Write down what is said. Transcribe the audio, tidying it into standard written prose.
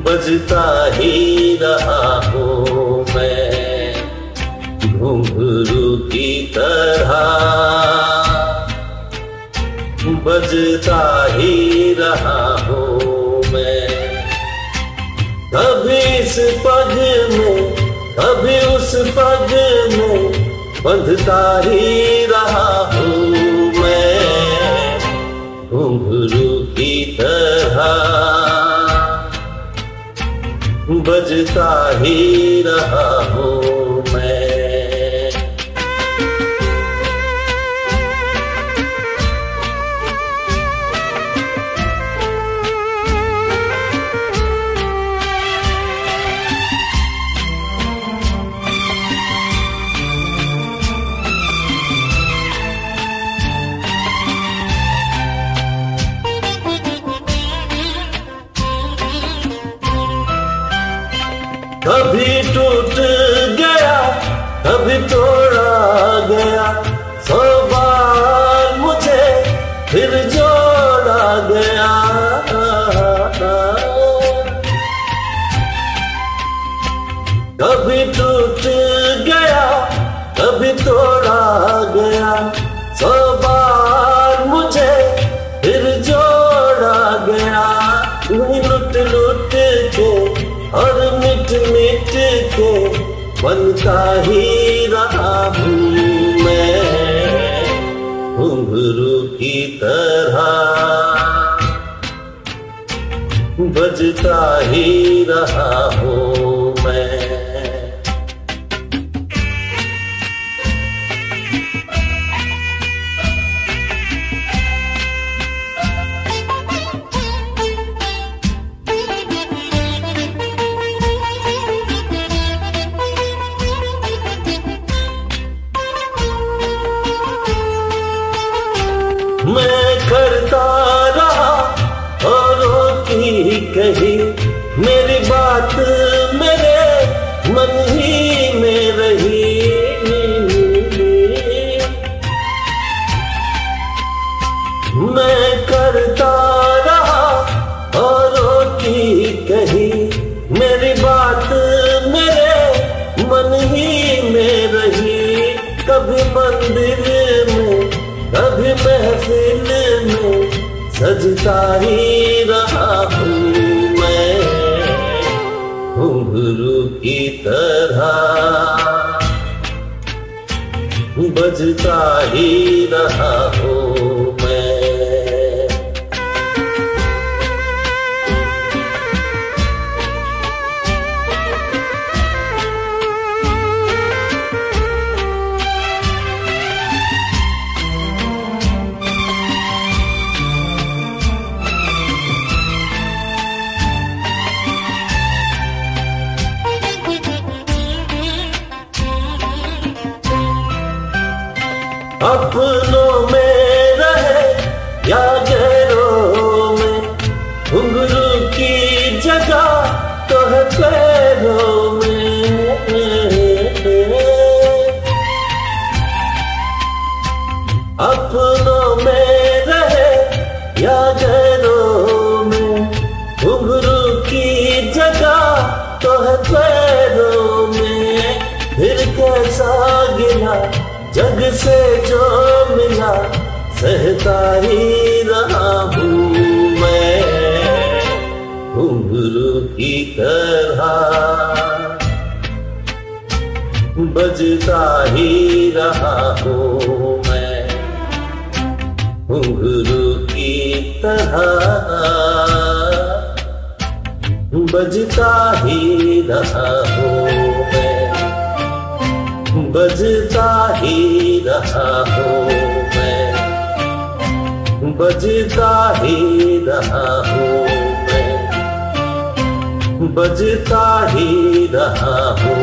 बजता ही रहा हूँ मैं घुंघरू की तरह, बजता ही रहा हूँ मैं। कभी इस पग में कभी उस पग में बंधता ही रहा हूँ मैं घुंघरू की तरह, बजता ही रहा हूँ मैं। कभी टूट गया कभी तोड़ा गया, 100 बार मुझे फिर जोड़ा गया। कभी टूट गया कभी तोड़ा गया, 100 बार मुझे फिर जोड़ा गया। लुट लुट के और मिट मिट के बनता ही रहा हूँ मैं घुंघरू की तरह, बजता ही रहा हूँ मैं। मैं करता रहा औरों की कही, मेरी बात मेरे मन ही में रही। मैं करता रहा औरों की कही, मेरी बात मेरे मन ही में रही। कभी मंदिर में कभी महफिल में सजता ही रहा हूँ मैं घुंघरू की तरह, बजता ही रहा हूँ मैं। अपनों में रहे या गैरों में, घुंघरू की जगह तो है पैरों में। अपनों में रहे या गैरों में, घुंघरू की जगह तो है पैरों में। फिर कैसा गिला जग से जो मिला, सहता ही रहा हूँ मैं घुंघरू की तरह, बजता ही रहा हूँ मैं घुंघरू की तरह, बजता ही रहा हूँ मैं, बजता ही रहा हूँ मैं, बजता ही रहा हूँ मैं, बजता ही रहा हूँ।